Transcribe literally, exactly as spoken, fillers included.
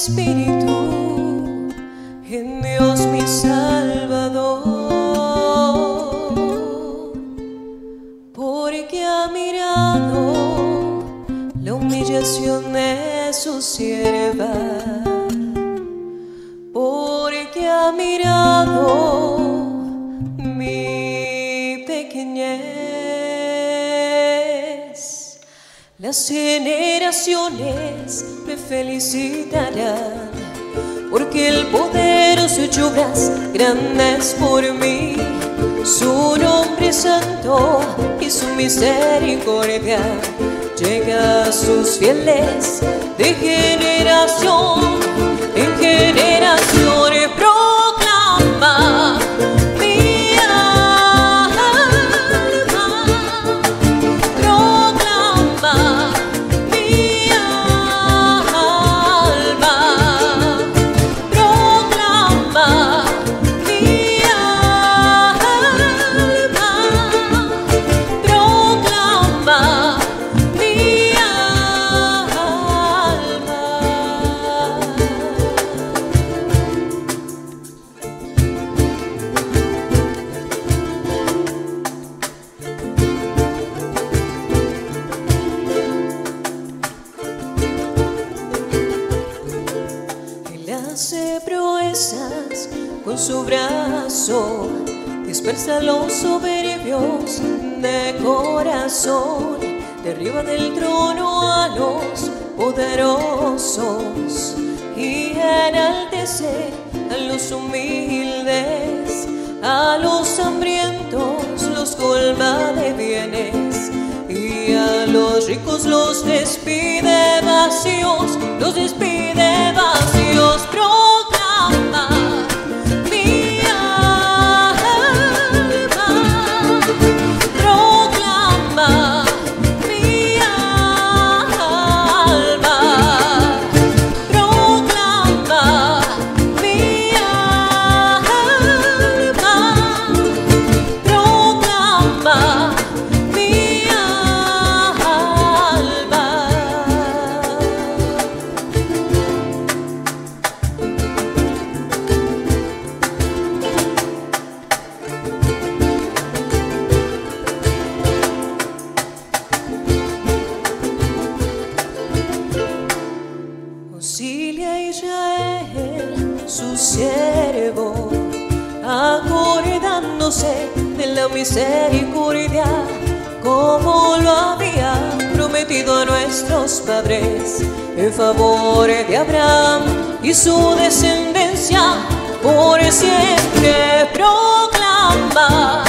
espíritu en Dios mi Salvador, porque ha mirado la humillación de su sierva, porque ha mirado mi pequeñez. Las generaciones me felicitarán, porque el poderoso hecho obras grandes por mí. Su nombre es santo y su misericordia llega a sus fieles de generación en generación. Proclama mi alma, proclama mi alma, proclama mi alma, proclama mi alma. Él hace proezas con su brazo, dispersa a los soberbios de corazón, derriba del trono a los poderosos y enaltece a los humildes. A los hambrientos los colma de bienes y a los ricos los despide vacíos, los despide vacíos. Proclama mi alma, proclama mi alma, proclama mi alma, proclama mi alma. Auxilia a Israel, su siervo, acordándose de la misericordia, como lo había prometido a nuestros padres, en favor de Abraham y su descendencia por siempre. Proclama